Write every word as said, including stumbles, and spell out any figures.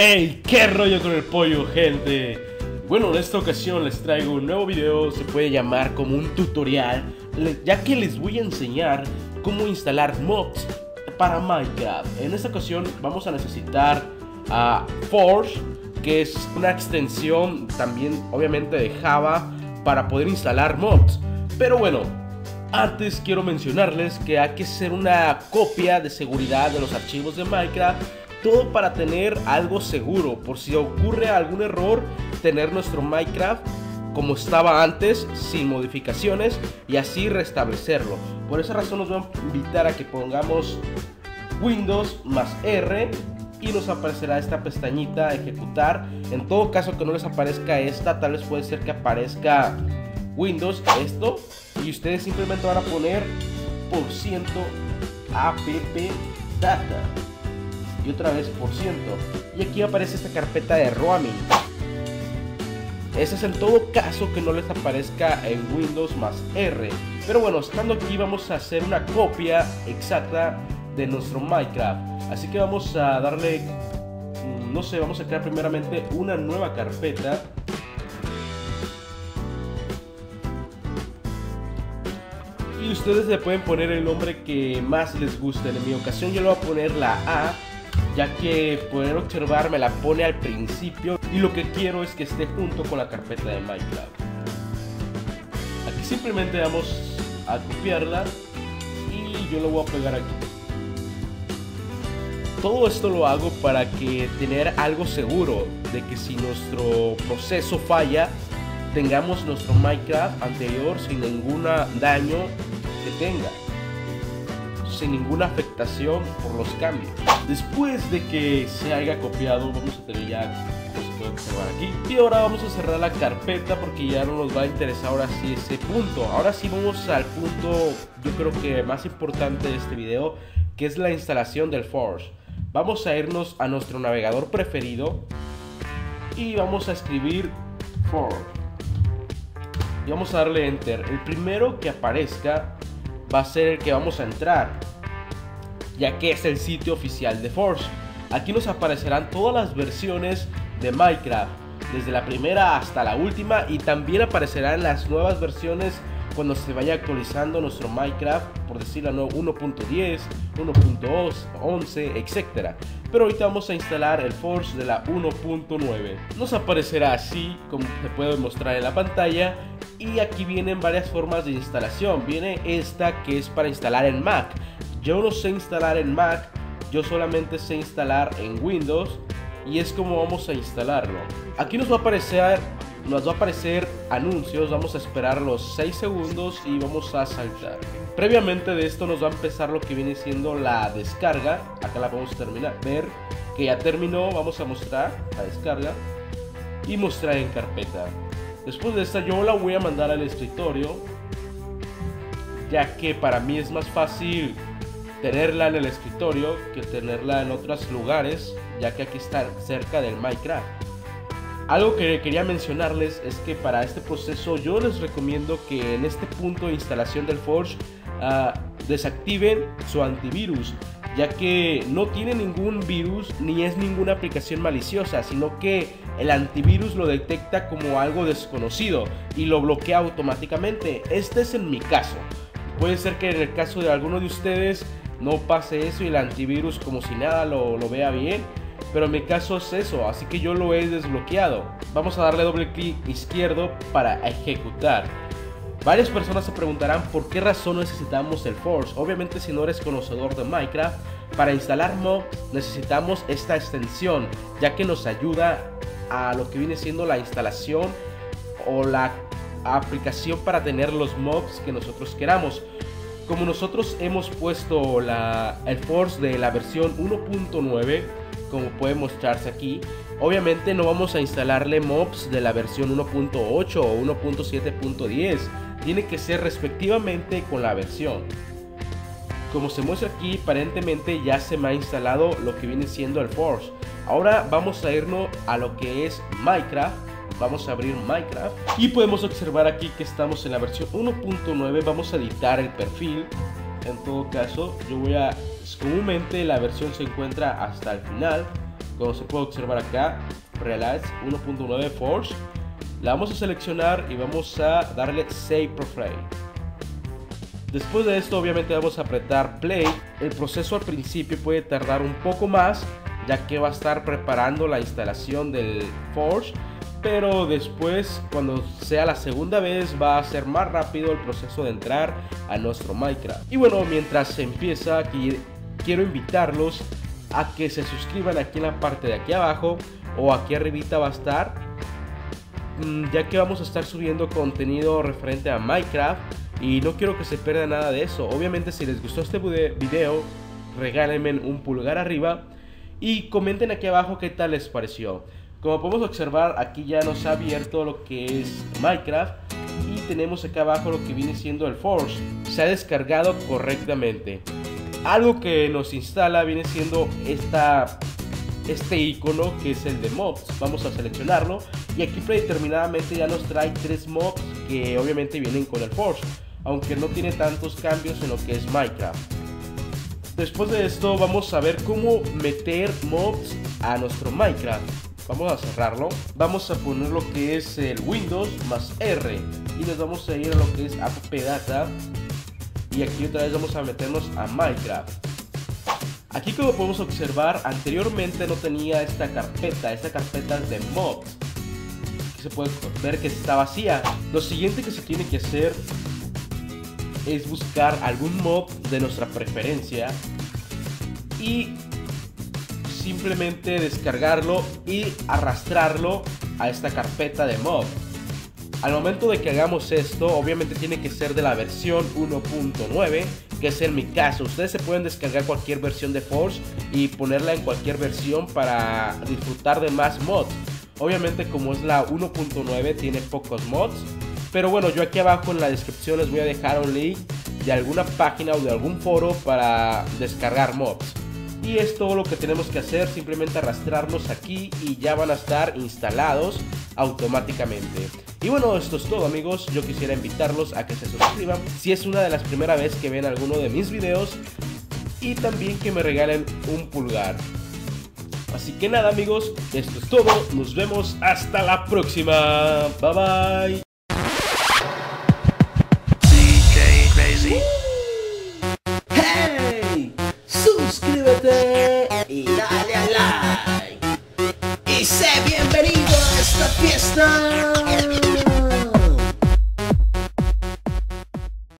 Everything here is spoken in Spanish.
Hey, qué rollo con el pollo, gente. Bueno, en esta ocasión les traigo un nuevo video, se puede llamar como un tutorial, ya que les voy a enseñar cómo instalar mods para Minecraft. En esta ocasión vamos a necesitar a Forge, que es una extensión también obviamente de Java para poder instalar mods. Pero bueno, antes quiero mencionarles que hay que hacer una copia de seguridad de los archivos de Minecraft, todo para tener algo seguro, por si ocurre algún error, tener nuestro Minecraft como estaba antes, sin modificaciones, y así restablecerlo. Por esa razón nos voy a invitar a que pongamos Windows más R y nos aparecerá esta pestañita ejecutar. En todo caso que no les aparezca esta, tal vez puede ser que aparezca Windows, esto, y ustedes simplemente van a poner por ciento app data y otra vez por ciento, y aquí aparece esta carpeta de roaming. Ese es en todo caso que no les aparezca en Windows más R. Pero bueno, estando aquí vamos a hacer una copia exacta de nuestro Minecraft, así que vamos a darle, no sé, vamos a crear primeramente una nueva carpeta. Y ustedes le pueden poner el nombre que más les guste. En mi ocasión yo le voy a poner la A, ya que poder observar me la pone al principio y lo que quiero es que esté junto con la carpeta de Minecraft. Aquí simplemente vamos a copiarla y yo lo voy a pegar aquí. Todo esto lo hago para que tener algo seguro de que si nuestro proceso falla, tengamos nuestro Minecraft anterior sin ningún daño que tenga, sin ninguna afectación por los cambios. Después de que se haya copiado, vamos a tener ya, como se puede observar aquí, y ahora vamos a cerrar la carpeta porque ya no nos va a interesar ahora sí ese punto. Ahora sí vamos al punto, yo creo que más importante de este video, que es la instalación del Forge. Vamos a irnos a nuestro navegador preferido y vamos a escribir Forge y vamos a darle enter. El primero que aparezca va a ser el que vamos a entrar, ya que es el sitio oficial de Forge. Aquí nos aparecerán todas las versiones de Minecraft, desde la primera hasta la última, y también aparecerán las nuevas versiones cuando se vaya actualizando nuestro Minecraft, por decirlo, uno punto diez, uno punto once, etcétera. Pero ahorita vamos a instalar el Forge de la uno punto nueve. Nos aparecerá así, como se puede mostrar en la pantalla. Y aquí vienen varias formas de instalación. Viene esta que es para instalar en Mac. Yo no sé instalar en Mac, yo solamente sé instalar en Windows, y es como vamos a instalarlo. Aquí nos va a aparecer, nos va a aparecer anuncios, vamos a esperar los seis segundos y vamos a saltar. Previamente de esto nos va a empezar lo que viene siendo la descarga. Acá la vamos a terminar, ver que ya terminó. Vamos a mostrar la descarga y mostrar en carpeta. Después de esta yo la voy a mandar al escritorio, ya que para mí es más fácil tenerla en el escritorio que tenerla en otros lugares, ya que aquí está cerca del Minecraft. Algo que quería mencionarles es que para este proceso yo les recomiendo que en este punto de instalación del Forge uh, desactiven su antivirus, ya que no tiene ningún virus ni es ninguna aplicación maliciosa, sino que el antivirus lo detecta como algo desconocido y lo bloquea automáticamente. Este es en mi caso. Puede ser que en el caso de alguno de ustedes no pase eso y el antivirus como si nada lo, lo vea bien, pero en mi caso es eso, así que yo lo he desbloqueado. Vamos a darle doble clic izquierdo para ejecutar. Varias personas se preguntarán por qué razón necesitamos el Forge. Obviamente, si no eres conocedor de Minecraft, para instalar mods necesitamos esta extensión, ya que nos ayuda a lo que viene siendo la instalación o la aplicación para tener los mobs que nosotros queramos. Como nosotros hemos puesto la, el Forge de la versión uno punto nueve, como puede mostrarse aquí, obviamente no vamos a instalarle mobs de la versión uno punto ocho o uno punto siete punto diez. Tiene que ser respectivamente con la versión. Como se muestra aquí, aparentemente ya se me ha instalado lo que viene siendo el Forge. Ahora vamos a irnos a lo que es Minecraft. Vamos a abrir Minecraft y podemos observar aquí que estamos en la versión uno punto nueve. Vamos a editar el perfil. En todo caso, yo voy a, comúnmente la versión se encuentra hasta el final, como se puede observar acá, Realize uno punto nueve Forge. La vamos a seleccionar y vamos a darle Save Profile. Después de esto obviamente vamos a apretar Play. El proceso al principio puede tardar un poco más, ya que va a estar preparando la instalación del Forge, pero después, cuando sea la segunda vez, va a ser más rápido el proceso de entrar a nuestro Minecraft. Y bueno, mientras se empieza, aquí quiero invitarlos a que se suscriban aquí en la parte de aquí abajo, o aquí arribita va a estar, ya que vamos a estar subiendo contenido referente a Minecraft y no quiero que se pierda nada de eso. Obviamente, si les gustó este video, regálenme un pulgar arriba y comenten aquí abajo qué tal les pareció. Como podemos observar, aquí ya nos ha abierto lo que es Minecraft y tenemos acá abajo lo que viene siendo el Forge. Se ha descargado correctamente. Algo que nos instala viene siendo esta, este icono, que es el de mobs. Vamos a seleccionarlo y aquí predeterminadamente ya nos trae tres mobs que obviamente vienen con el Forge, aunque no tiene tantos cambios en lo que es Minecraft. Después de esto vamos a ver cómo meter mobs a nuestro Minecraft. Vamos a cerrarlo, vamos a poner lo que es el Windows más R y nos vamos a ir a lo que es App Data y aquí otra vez vamos a meternos a Minecraft. Aquí, como podemos observar, anteriormente no tenía esta carpeta, esta carpeta de mobs, que se puede ver que está vacía. Lo siguiente que se tiene que hacer es buscar algún mob de nuestra preferencia y simplemente descargarlo y arrastrarlo a esta carpeta de mob. Al momento de que hagamos esto, obviamente tiene que ser de la versión uno punto nueve, que es en mi caso. Ustedes se pueden descargar cualquier versión de Forge y ponerla en cualquier versión para disfrutar de más mods. Obviamente, como es la uno punto nueve, tiene pocos mods, pero bueno, yo aquí abajo en la descripción les voy a dejar un link de alguna página o de algún foro para descargar mods. Y es todo lo que tenemos que hacer, simplemente arrastrarnos aquí y ya van a estar instalados automáticamente. Y bueno, esto es todo, amigos. Yo quisiera invitarlos a que se suscriban si es una de las primeras veces que ven alguno de mis videos, y también que me regalen un pulgar. Así que nada, amigos, esto es todo. Nos vemos hasta la próxima. Bye bye.